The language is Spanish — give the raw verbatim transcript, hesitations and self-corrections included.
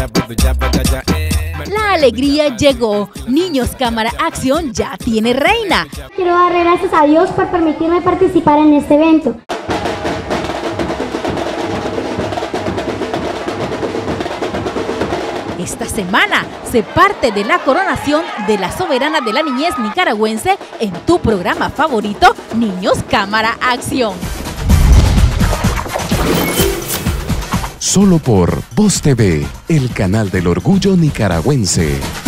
La alegría llegó. Niños Cámara Acción ya tiene reina. Quiero darle gracias a Dios por permitirme participar en este evento. Esta semana se parte de la coronación de la soberana de la niñez nicaragüense en tu programa favorito, Niños Cámara Acción. Solo por Voz T V, el canal del orgullo nicaragüense.